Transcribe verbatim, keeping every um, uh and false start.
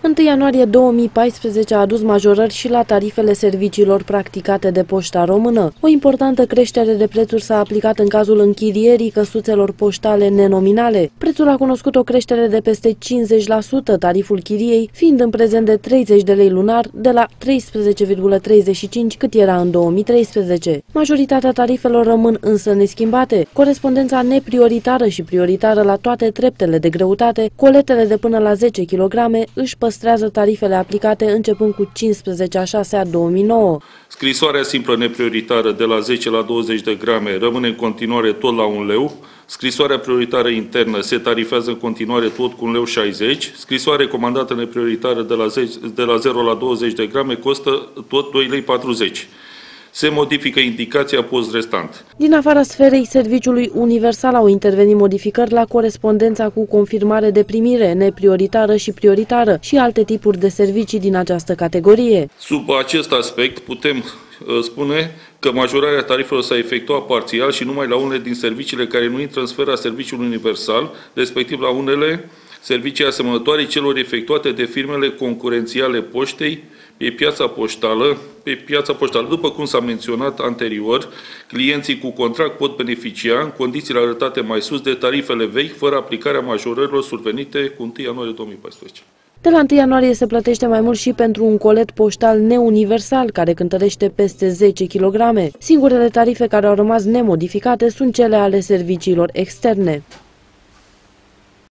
întâi ianuarie două mii paisprezece a adus majorări și la tarifele serviciilor practicate de Poșta Română. O importantă creștere de prețuri s-a aplicat în cazul închirierii căsuțelor poștale nenominale. Prețul a cunoscut o creștere de peste cincizeci la sută, tariful chiriei fiind în prezent de treizeci de lei lunar, de la treisprezece virgulă treizeci și cinci cât era în două mii treisprezece. Majoritatea tarifelor rămân însă neschimbate. Corespondența neprioritară și prioritară la toate treptele de greutate, coletele de până la zece kilograme își păstrează tarifele aplicate începând cu cincisprezece a șasea două mii nouă. Scrisoarea simplă neprioritară de la zece la douăzeci de grame rămâne în continuare tot la un leu. Scrisoarea prioritară internă se tarifează în continuare tot cu un leu șaizeci. Scrisoarea comandată neprioritară de la, zece, de la zero la douăzeci de grame costă tot doi lei patruzeci. Se modifică indicația post restant. Din afara sferei serviciului universal au intervenit modificări la corespondența cu confirmare de primire, neprioritară și prioritară și alte tipuri de servicii din această categorie. Sub acest aspect putem spune că majorarea tarifelor s-a efectuat parțial și numai la unele din serviciile care nu intră în sfera serviciului universal, respectiv la unele servicii asemănătoare celor efectuate de firmele concurențiale poștei pe piața poștală. Pe piața poștală, după cum s-a menționat anterior, clienții cu contract pot beneficia, în condițiile arătate mai sus, de tarifele vechi, fără aplicarea majorărilor survenite cu întâi ianuarie două mii paisprezece. De la întâi ianuarie se plătește mai mult și pentru un colet poștal neuniversal, care cântărește peste zece kilograme. Singurele tarife care au rămas nemodificate sunt cele ale serviciilor externe.